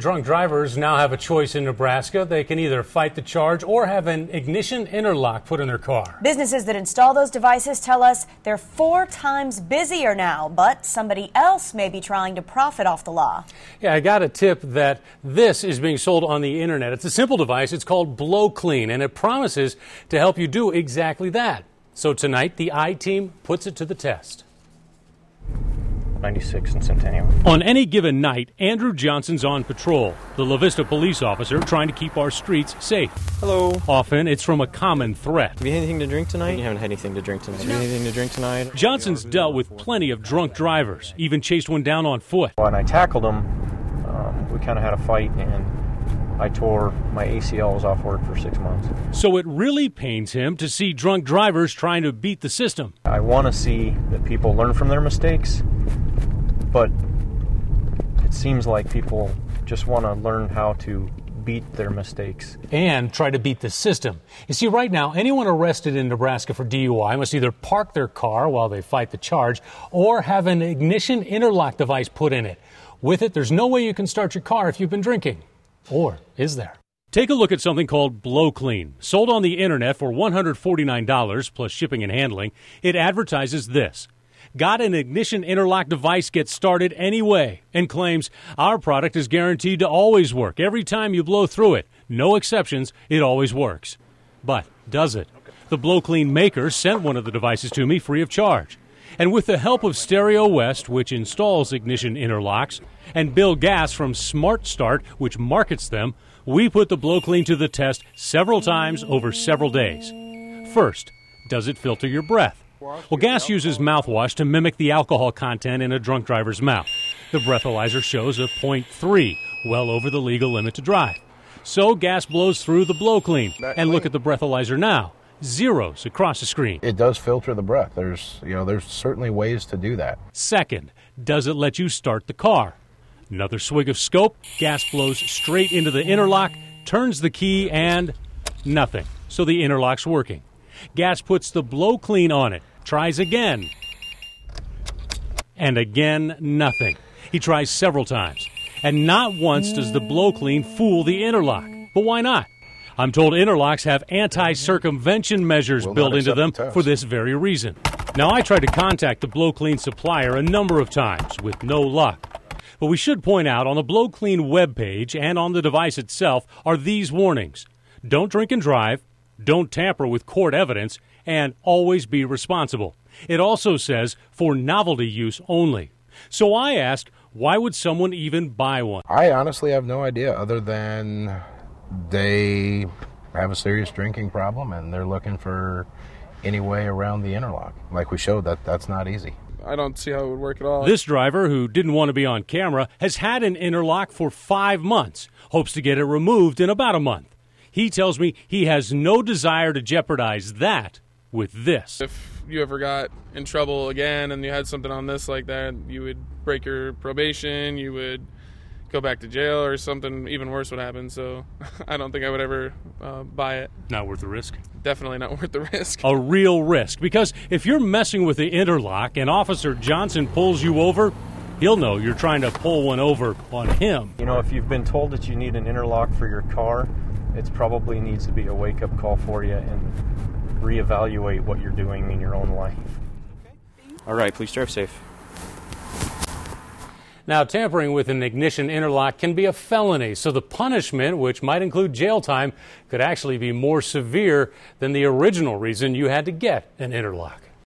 Drunk drivers now have a choice in Nebraska. They can either fight the charge or have an ignition interlock put in their car. Businesses that install those devices tell us they're 4 times busier now, but somebody else may be trying to profit off the law. Yeah, I got a tip that this is being sold on the internet. It's a simple device. It's called Blow Clean, and it promises to help you do exactly that. So tonight, the I-Team puts it to the test. 96 and Centennial. On any given night, Andrew Johnson's on patrol, the La Vista police officer trying to keep our streets safe. Hello. Often, it's from a common threat. Have you had anything to drink tonight? You haven't had anything to drink tonight. Have you had anything to drink tonight? Johnson's dealt with plenty of drunk drivers, even chased one down on foot. When I tackled him, we kind of had a fight, and I tore my ACLs off work for 6 months. So it really pains him to see drunk drivers trying to beat the system. I want to see that people learn from their mistakes, but it seems like people just want to learn how to beat their mistakes. And try to beat the system. You see, right now, anyone arrested in Nebraska for DUI must either park their car while they fight the charge or have an ignition interlock device put in it. With it, there's no way you can start your car if you've been drinking. Or is there? Take a look at something called Blow Clean. Sold on the internet for $149 plus shipping and handling. It advertises this. Got an ignition interlock device, get started anyway, and claims our product is guaranteed to always work. Every time you blow through it, no exceptions, it always works. But does it? The Blow Clean maker sent one of the devices to me free of charge. And with the help of Stereo West, which installs ignition interlocks, and Bill Gass from Smart Start, which markets them, we put the Blow Clean to the test several times over several days. First, does it filter your breath? Well, Gass uses mouthwash to mimic the alcohol content in a drunk driver's mouth. The breathalyzer shows a 0.3, well over the legal limit to drive. So Gass blows through the Blow Clean. And look at the breathalyzer now. Zeros across the screen. It does filter the breath. There's certainly ways to do that. Second, does it let you start the car? Another swig of scope, Gass blows straight into the interlock, turns the key, and nothing. So the interlock's working. Gass puts the Blow Clean on it, tries again, and again, nothing. He tries several times, and not once does the Blow Clean fool the interlock. But why not? I'm told interlocks have anti-circumvention measures built into them for this very reason. Now, I tried to contact the Blow Clean supplier a number of times with no luck. But we should point out on the Blow Clean webpage and on the device itself are these warnings. Don't drink and drive, don't tamper with court evidence, and always be responsible. It also says for novelty use only. So I asked, why would someone even buy one? I honestly have no idea other than they have a serious drinking problem and they're looking for any way around the interlock. Like we showed, that's not easy. I don't see how it would work at all. This driver, who didn't want to be on camera, has had an interlock for 5 months, hopes to get it removed in about a month. He tells me he has no desire to jeopardize that with this. If you ever got in trouble again and you had something on this like that, you would break your probation, you would go back to jail, or something even worse would happen. So I don't think I would ever buy it. Not worth the risk? Definitely not worth the risk. A real risk, because if you're messing with the interlock and Officer Johnson pulls you over, he'll know you're trying to pull one over on him. You know, if you've been told that you need an interlock for your car, it probably needs to be a wake-up call for you and reevaluate what you're doing in your own life. All right, please drive safe. Now, tampering with an ignition interlock can be a felony, so the punishment, which might include jail time, could actually be more severe than the original reason you had to get an interlock.